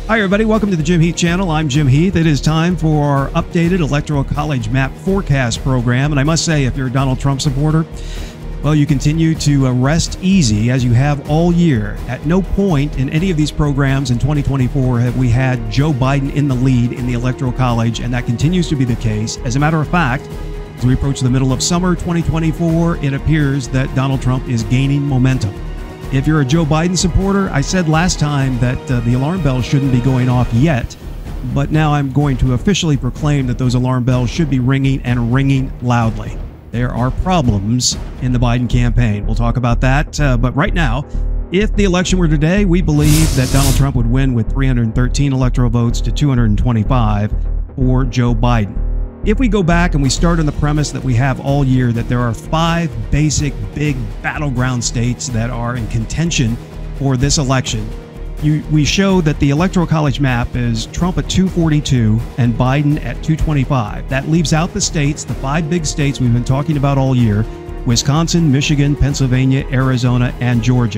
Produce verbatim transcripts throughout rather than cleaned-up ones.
Hi, everybody. Welcome to the Jim Heath channel. I'm Jim Heath. It is time for our updated Electoral College Map Forecast program. And I must say, if you're a Donald Trump supporter, well, you continue to rest easy as you have all year. At no point in any of these programs in twenty twenty-four have we had Joe Biden in the lead in the Electoral College, and that continues to be the case. As a matter of fact, as we approach the middle of summer twenty twenty-four, it appears that Donald Trump is gaining momentum. If you're a Joe Biden supporter, I said last time that uh, the alarm bells shouldn't be going off yet, but now I'm going to officially proclaim that those alarm bells should be ringing and ringing loudly. There are problems in the Biden campaign. We'll talk about that, uh, but right now, if the election were today, we believe that Donald Trump would win with three hundred thirteen electoral votes to two hundred twenty-five for Joe Biden. If we go back and we start on the premise that we have all year that there are five basic big battleground states that are in contention for this election, you, we show that the Electoral College map is Trump at two forty-two and Biden at two twenty-five. That leaves out the states, the five big states we've been talking about all year: Wisconsin, Michigan, Pennsylvania, Arizona, and Georgia.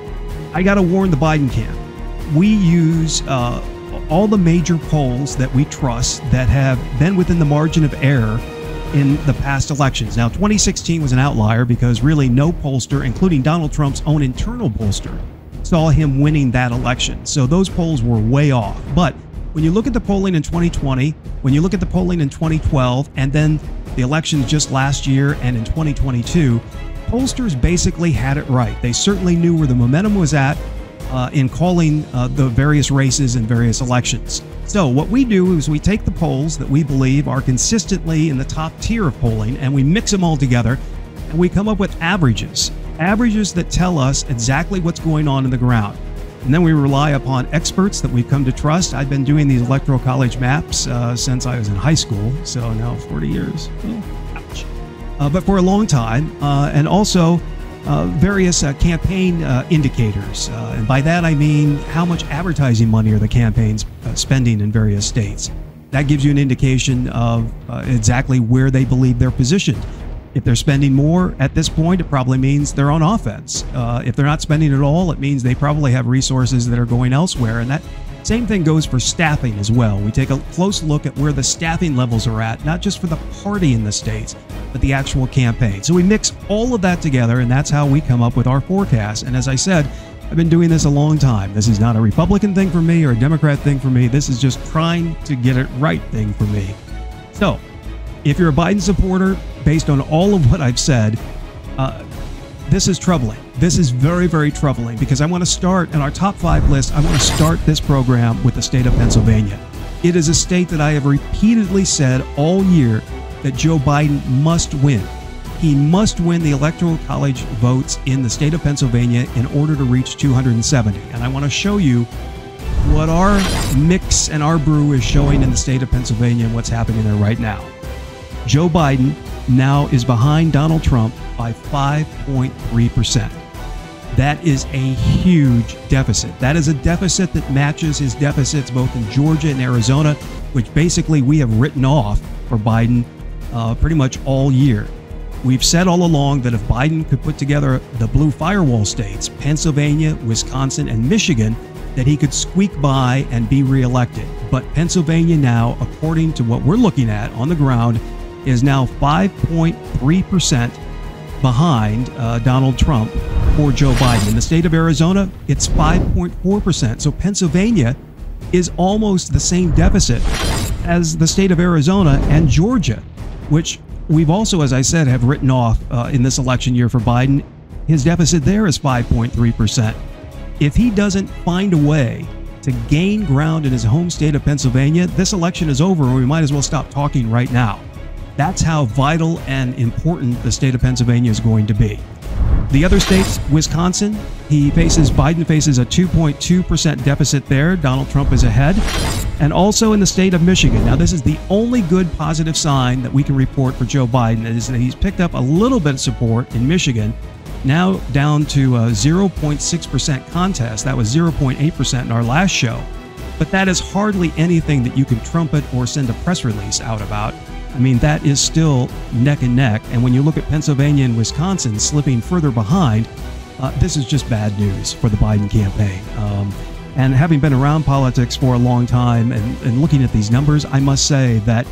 I got to warn the Biden camp. We use uh, all the major polls that we trust that have been within the margin of error in the past elections. Now, twenty sixteen was an outlier because really no pollster, including Donald Trump's own internal pollster, saw him winning that election. So those polls were way off. But when you look at the polling in twenty twenty, when you look at the polling in twenty twelve, and then the elections just last year and in twenty twenty-two, pollsters basically had it right. They certainly knew where the momentum was at Uh, in calling uh, the various races and various elections. So what we do is we take the polls that we believe are consistently in the top tier of polling and we mix them all together and we come up with averages. Averages that tell us exactly what's going on in the ground. And then we rely upon experts that we've come to trust. I've been doing these Electoral College maps uh, since I was in high school, so now forty years. Oh, ouch. Uh, but for a long time, uh, and also Uh, various uh, campaign uh, indicators. Uh, and by that I mean how much advertising money are the campaigns uh, spending in various states. That gives you an indication of uh, exactly where they believe they're positioned. If they're spending more at this point, it probably means they're on offense. Uh, if they're not spending at all, it means they probably have resources that are going elsewhere. And that same thing goes for staffing as well. We take a close look at where the staffing levels are at, not just for the party in the states, but the actual campaign. So we mix all of that together, and that's how we come up with our forecast. And as I said, I've been doing this a long time. This is not a Republican thing for me or a Democrat thing for me. This is just trying to get it right thing for me. So if you're a Biden supporter, based on all of what I've said, uh, this is troubling. This is very, very troubling because I want to start in our top five list. I want to start this program with the state of Pennsylvania. It is a state that I have repeatedly said all year that Joe Biden must win. He must win the Electoral College votes in the state of Pennsylvania in order to reach two hundred seventy. And I want to show you what our mix and our brew is showing in the state of Pennsylvania and what's happening there right now. Joe Biden now is behind Donald Trump by five point three percent. That is a huge deficit. That is a deficit that matches his deficits both in Georgia and Arizona, which basically we have written off for Biden uh, pretty much all year. We've said all along that if Biden could put together the blue firewall states, Pennsylvania, Wisconsin, and Michigan, that he could squeak by and be reelected. But Pennsylvania now, according to what we're looking at on the ground, is now five point three percent behind uh, Donald Trump for Joe Biden. In the state of Arizona, it's five point four percent. So Pennsylvania is almost the same deficit as the state of Arizona and Georgia, which we've also, as I said, have written off uh, in this election year for Biden. His deficit there is five point three percent. If he doesn't find a way to gain ground in his home state of Pennsylvania, this election is over and we might as well stop talking right now. That's how vital and important the state of Pennsylvania is going to be. The other states, Wisconsin, he faces, Biden faces a two point two percent deficit there. Donald Trump is ahead. And also in the state of Michigan. Now, this is the only good positive sign that we can report for Joe Biden, is that he's picked up a little bit of support in Michigan, now down to a zero point six percent contest. That was zero point eight percent in our last show. But that is hardly anything that you can trumpet or send a press release out about. I mean, that is still neck and neck. And when you look at Pennsylvania and Wisconsin slipping further behind, uh, this is just bad news for the Biden campaign. Um, And having been around politics for a long time and, and looking at these numbers, I must say that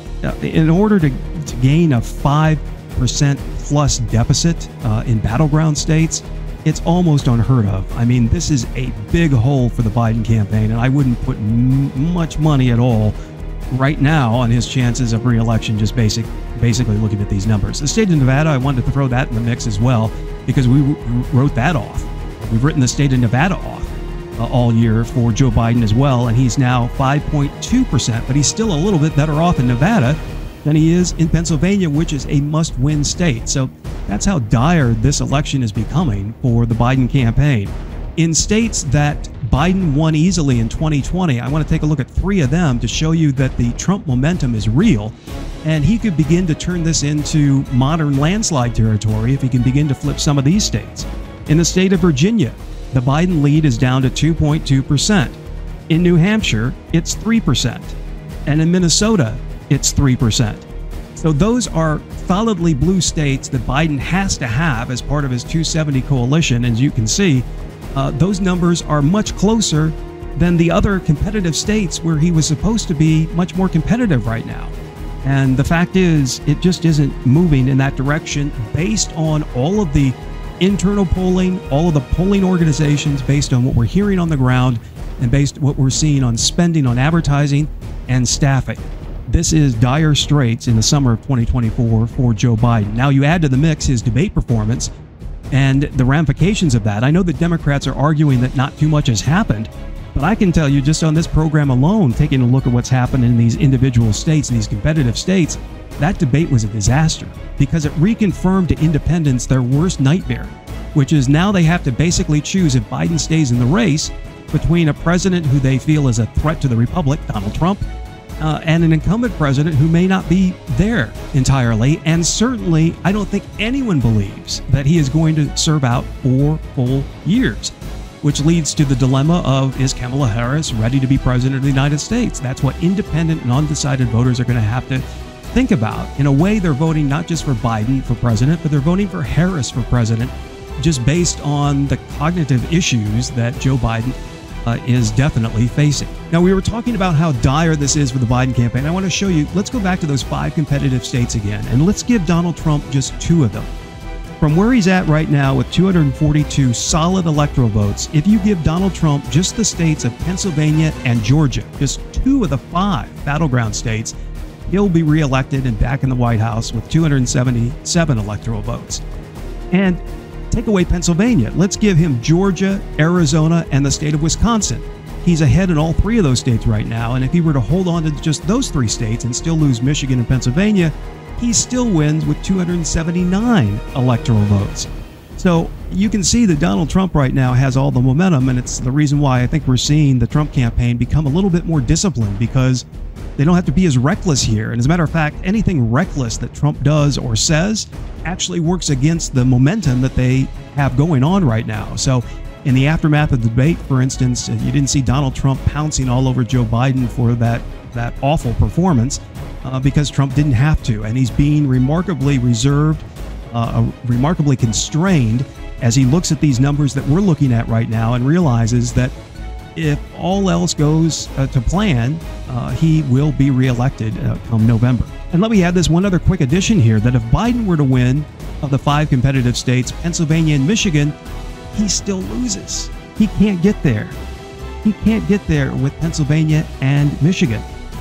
in order to, to gain a five percent plus deficit uh, in battleground states, it's almost unheard of. I mean, this is a big hole for the Biden campaign, and I wouldn't put m much money at all right now on his chances of re-election, just basic, basically looking at these numbers. The state of Nevada, I wanted to throw that in the mix as well, because we wrote that off. We've written the state of Nevada off uh, all year for Joe Biden as well, and he's now five point two percent, but he's still a little bit better off in Nevada than he is in Pennsylvania, which is a must-win state. So that's how dire this election is becoming for the Biden campaign. In states that Biden won easily in twenty twenty, I want to take a look at three of them to show you that the Trump momentum is real, and he could begin to turn this into modern landslide territory if he can begin to flip some of these states. In the state of Virginia, the Biden lead is down to two point two percent. In New Hampshire, it's three percent. And in Minnesota, it's three percent. So those are solidly blue states that Biden has to have as part of his two seventy coalition. As you can see, uh, those numbers are much closer than the other competitive states where he was supposed to be much more competitive right now. And the fact is, it just isn't moving in that direction based on all of the internal polling, all of the polling organizations, based on what we're hearing on the ground, and based on what we're seeing on spending on advertising and staffing. This is dire straits in the summer of twenty twenty-four for Joe Biden. Now you add to the mix his debate performance and the ramifications of that. I know that Democrats are arguing that not too much has happened, but I can tell you just on this program alone, taking a look at what's happened in these individual states, these competitive states, that debate was a disaster because it reconfirmed to independents their worst nightmare, which is now they have to basically choose, if Biden stays in the race, between a president who they feel is a threat to the republic, Donald Trump, Uh, and an incumbent president who may not be there entirely. And certainly, I don't think anyone believes that he is going to serve out four full years, which leads to the dilemma of, is Kamala Harris ready to be president of the United States? That's what independent and undecided voters are going to have to think about. In a way, they're voting not just for Biden for president, but they're voting for Harris for president, just based on the cognitive issues that Joe Biden Uh, is definitely facing. Now, we were talking about how dire this is for the Biden campaign. I want to show you, let's go back to those five competitive states again, and let's give Donald Trump just two of them. From where he's at right now with two hundred forty-two solid electoral votes, if you give Donald Trump just the states of Pennsylvania and Georgia, just two of the five battleground states, he'll be reelected and back in the White House with two hundred seventy-seven electoral votes. And take away Pennsylvania. Let's give him Georgia, Arizona, and the state of Wisconsin. He's ahead in all three of those states right now, and if he were to hold on to just those three states and still lose Michigan and Pennsylvania, he still wins with two hundred seventy-nine electoral votes. So you can see that Donald Trump right now has all the momentum, and it's the reason why I think we're seeing the Trump campaign become a little bit more disciplined, because they don't have to be as reckless here. And as a matter of fact, anything reckless that Trump does or says actually works against the momentum that they have going on right now. So in the aftermath of the debate, for instance, you didn't see Donald Trump pouncing all over Joe Biden for that, that awful performance uh, because Trump didn't have to. And he's being remarkably reserved, uh, remarkably constrained as he looks at these numbers that we're looking at right now and realizes that if all else goes uh, to plan, uh, he will be reelected uh, come November. And let me add this one other quick addition here, that if Biden were to win of the five competitive states, Pennsylvania and Michigan, he still loses. He can't get there. He can't get there with Pennsylvania and Michigan.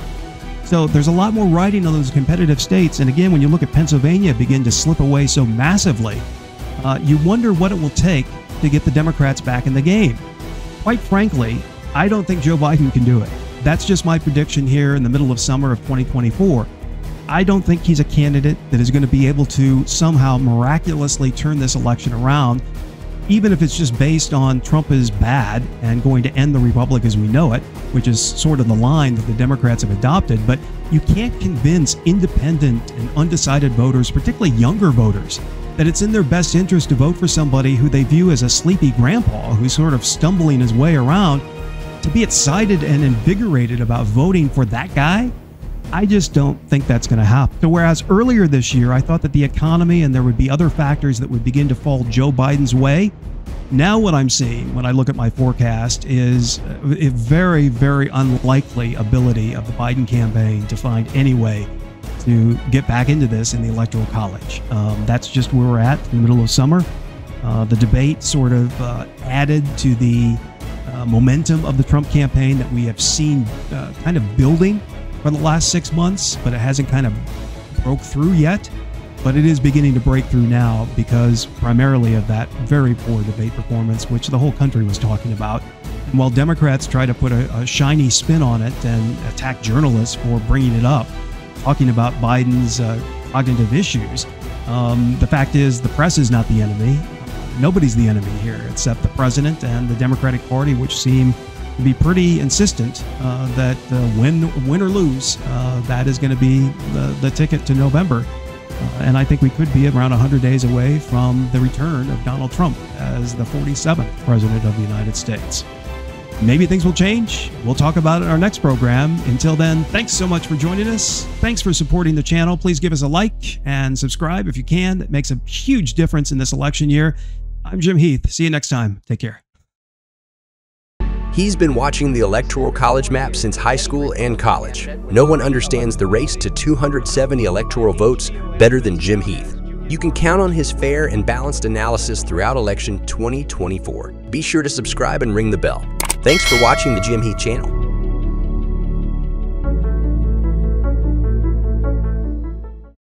So there's a lot more riding on those competitive states. And again, when you look at Pennsylvania begin to slip away so massively, uh, you wonder what it will take to get the Democrats back in the game. Quite frankly, I don't think Joe Biden can do it. That's just my prediction here in the middle of summer of twenty twenty-four. I don't think he's a candidate that is going to be able to somehow miraculously turn this election around, even if it's just based on Trump is bad and going to end the republic as we know it, which is sort of the line that the Democrats have adopted. But you can't convince independent and undecided voters, particularly younger voters, that it's in their best interest to vote for somebody who they view as a sleepy grandpa who's sort of stumbling his way around. To be excited and invigorated about voting for that guy, I just don't think that's going to happen. So whereas earlier this year, I thought that the economy and there would be other factors that would begin to fall Joe Biden's way, now what I'm seeing when I look at my forecast is a very, very unlikely ability of the Biden campaign to find any way to get back into this in the Electoral College. Um, that's just where we're at in the middle of summer. Uh, the debate sort of uh, added to the uh, momentum of the Trump campaign that we have seen uh, kind of building for the last six months, but it hasn't kind of broke through yet. But it is beginning to break through now because primarily of that very poor debate performance, which the whole country was talking about. And while Democrats try to put a, a shiny spin on it and attack journalists for bringing it up, talking about Biden's uh, cognitive issues, um, the fact is the press is not the enemy. Nobody's the enemy here except the president and the Democratic Party, which seem to be pretty insistent uh, that uh, win, win or lose, uh, that is going to be the, the ticket to November. Uh, and I think we could be around one hundred days away from the return of Donald Trump as the forty-seventh president of the United States. Maybe things will change. We'll talk about it in our next program. Until then, thanks so much for joining us. Thanks for supporting the channel. Please give us a like and subscribe if you can. It makes a huge difference in this election year. I'm Jim Heath. See you next time. Take care. He's been watching the Electoral College map since high school and college. No one understands the race to two hundred seventy electoral votes better than Jim Heath. You can count on his fair and balanced analysis throughout election twenty twenty-four. Be sure to subscribe and ring the bell. Thanks for watching the Jim Heath channel.